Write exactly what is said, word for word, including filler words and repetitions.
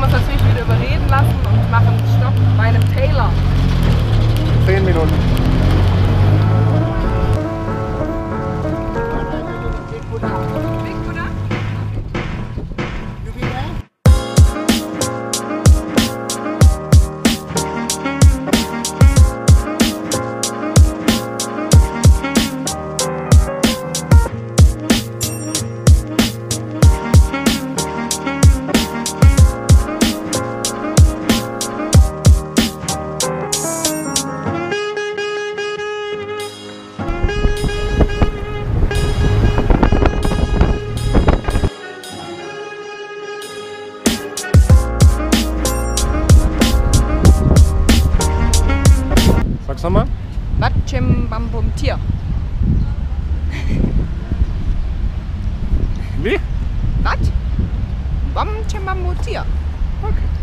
haben uns natürlich wieder überreden lassen und machen Stopp bei einem Tailor. Zehn Minuten. Sag's nochmal. Batchem Bambum Tier. Wie? Bat? Bamchem Bambum Tier. Okay.